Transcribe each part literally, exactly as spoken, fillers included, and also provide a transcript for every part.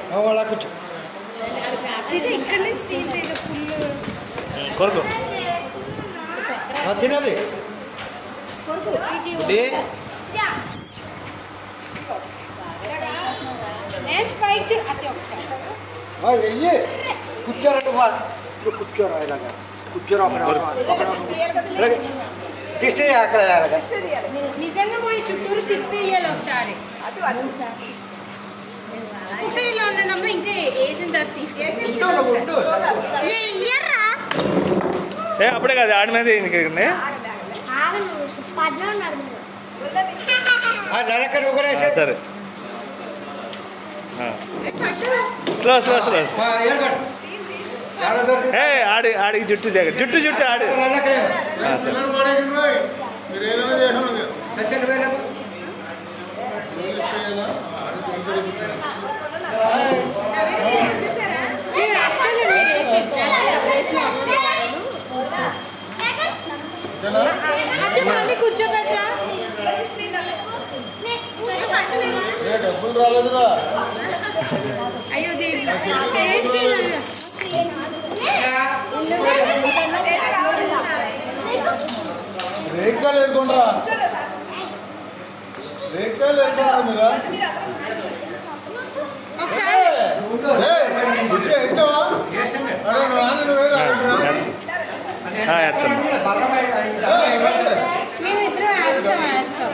అలా కూర్చో ఇక్కడ నుంచి తీస్తే ఫుల్ కొరకు తినది వెయ్యి కూర్చోరండి బా కూర్చోరా ఇలాగా కూర్చోరా దిష్టి అక్కడ నిజంగా పోయి చుట్టూరు తిప్పి ఇయ్యాలి ఒకసారి ఒకసారి ఇలా ఉండడం ఇంకా వేసిన తర్వాత తీసుకెళ్ళరా అప్పుడే కాదు ఆడి మీద సరే స్లో స్లో స్లో ఏ ఆడి ఆడికి జుట్టు జగ జుట్టు జుట్టు ఆడి కూర్చోబెట్టా డబ్బులు రాలేదురా అయ్యో రేకాయలు ఎదుర్కొంటారా రేకాయలు ఎదుర్కొంటారా మీరు వేస్తావా అరే నువ్వు వేరే మేమిద్దరం వేస్తాం వేస్తాం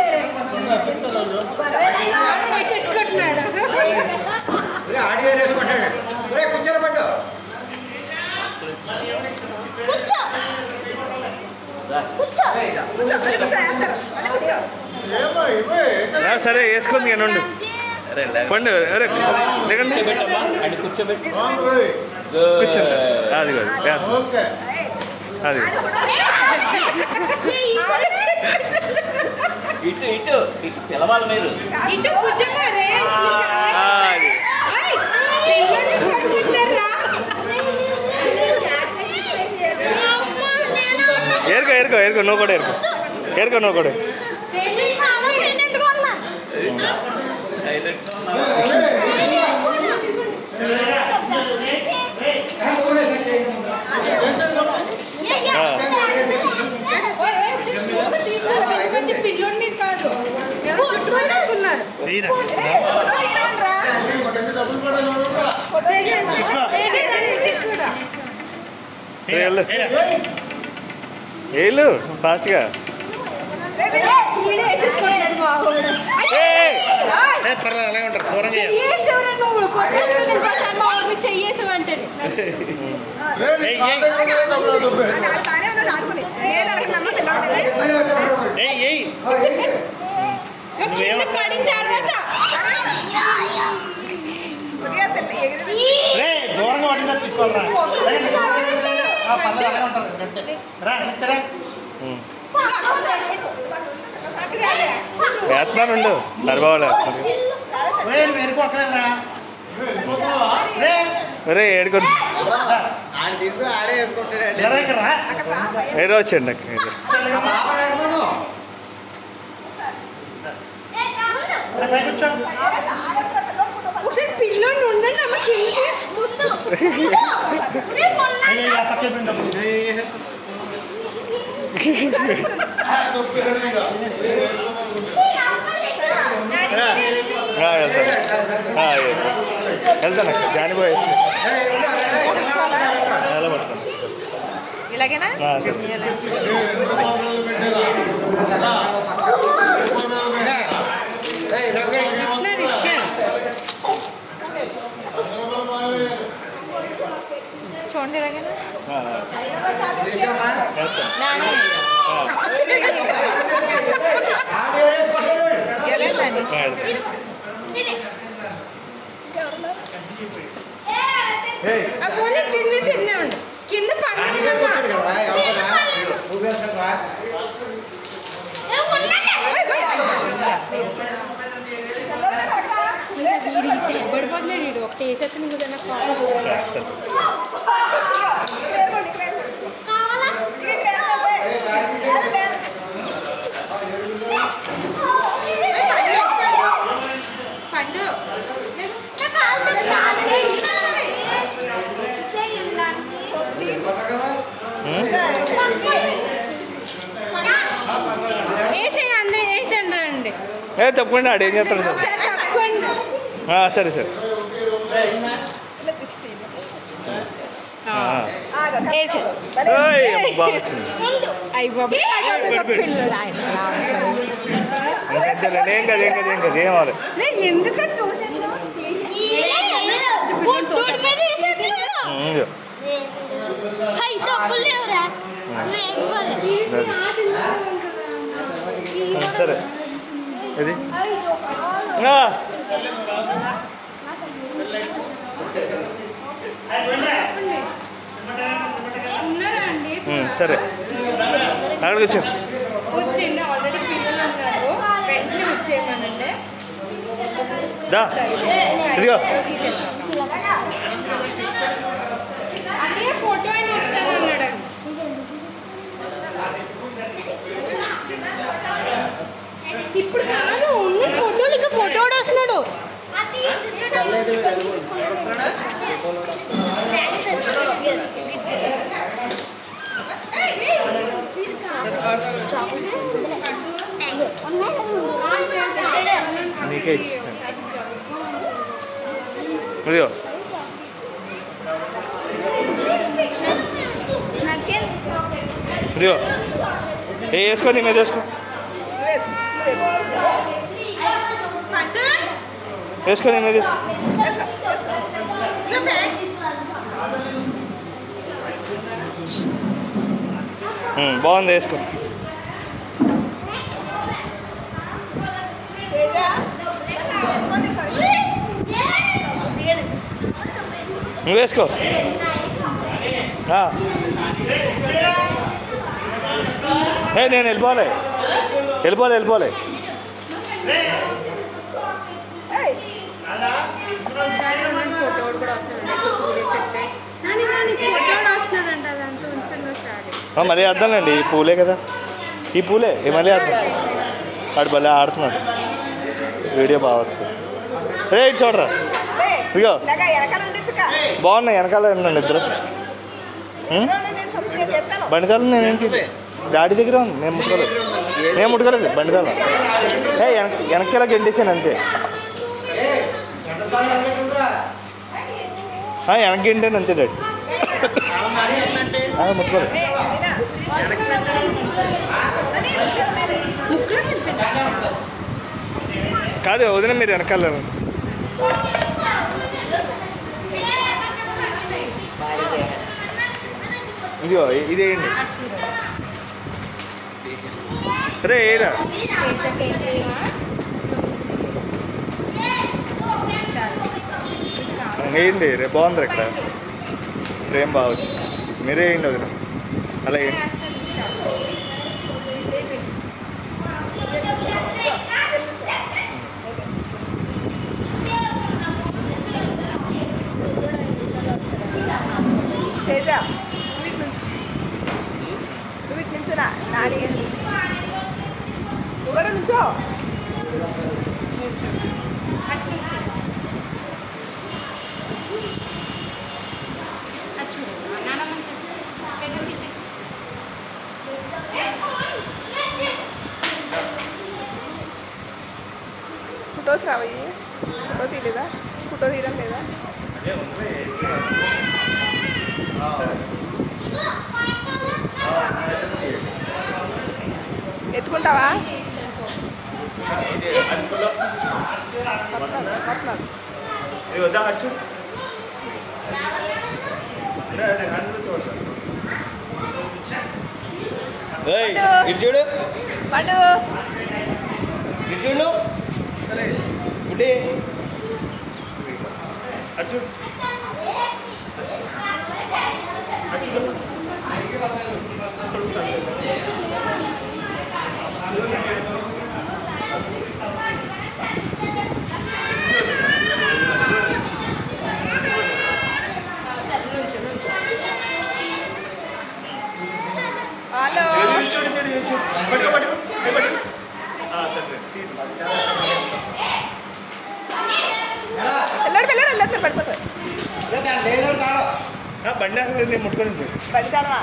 వేసేసుకుంటున్నాడు సరే వేసుకుంది కానీ ఉండు పండు అరే లేకండి కూర్చోబెట్టి కూర్చోండి అది కాదు అది ఇటు ఇటు ఇటు పిలవాలి మీరు ఇటు కూర్చోండి ఏరుకో ఏరుకో ఏరుకో నువ్వు కూడా ఏరుకో ఏరుకో నువ్వు కూడా పిల్లోడి మీద కాదు చుట్టూ పట్టుకున్నారు ఏళ్ళు ఫాస్ట్గా చెయ్యేసావు అంటే పడిన తర్వాత దూరంగా పట్టిందా తీసుకోవాలరా పర్లేదు ఉంటారు రా చెప్తారా వేస్తున్నానుండు నరబాబు రే ఏడుకొని ఆడే వేసుకుంటాడు ఏదో వచ్చండి నాకు ఒకసారి పిల్లోని ఉండండి అమ్మకి వెళ్తాను అక్క జానిపోయి ఇలాగేనా చూడండి ఇలాగేనా తిని తిన్నాండి కింద పడిపోతున్నాడు వీడు ఒకటి వేసేస్తే నీకు పండు ఏ తప్పకుండా ఆడు ఏం చేస్తాడు సార్ సరే సరే బాగా వచ్చింది ఏం కదా ఏం కదా ఏం కదా ఏం అవ్వాలి సరే ఇది సరే అక్కడికి వచ్చాను వచ్చేయండి ఆల్రెడీ పిల్లలు ఉన్నారు వెంటనే వచ్చేయమనండి దా ఇదిగో అదే ఫోటో అయినా ఇస్తాను అన్నాడు ఇప్పుడు కాదు ఉన్న ఫోటోలు ఇంకా ఫోటో కూడా వస్తున్నాడు నీకే ఇచ్చేసాను ఇదిగో ఇదిగో ఏ వేసుకో నీ మీద వేసుకో వేసుకో నీ మీద వేసుకో బాగుంది వేసుకో నువ్వు వేసుకో ఏ నేను వెళ్ళిపోలే వెళ్ళిపోలే వెళ్ళిపోలే మళ్ళీ వేద్దాంలేండి ఈ పూలే కదా ఈ పూలే ఈ మళ్ళీ వేద్దాం వాడు భలే ఆడుతున్నాడు వీడియో బాగా వస్తుంది రే ఇటు చూడరా ఇదిగో బాగున్నాయి వెనకాల ఉండండి ఇద్దరు బండికాలం నేనేంటి డాడీ దగ్గర ఉంది నేను ముట్టుకోలేదు నేను ముట్టుకోలేదు బండికాలం ఏ వెనక వెనక్కి గెంటేసాను అంతే వెనక్కి గెంటాను అంతే డాడీ ముట్టుకోలేదు కాదు వదిన మీరు వెనకాల ఇదిగో ఇదేయండి రే ఏరా వేయండి రే బాగుంది ఇక్కడ ఫ్రేమ్ బాగా వచ్చింది మీరే వేయండి వదిన అలా వేయండి నుంచో ఫొటోస్ రావయ్యి ఫోటో తీయలేదా ఫోటో తీయడం లేదా ఎత్తుకుంటావా ఇటు చూడు పండు ఇటు చూడు ఇటు అటు చూడు హలో చూడు చూడు చూడు పట్టుకో పట్టుకో పట్టుకో సరే వెళ్ళాడు వెళ్ళాడు వెళ్ళాడు పడిపోతాడు బండి అసలు నేను ముట్టుకొని పడితానా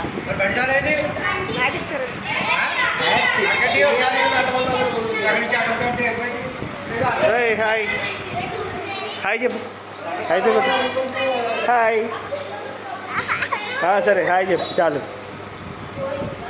నాకు ఇచ్చారు ఏయ్ హాయ్ హాయ్ చెప్పు హాయ్ చెప్పు హాయ్ సరే హాయ్ చెప్పు చాలు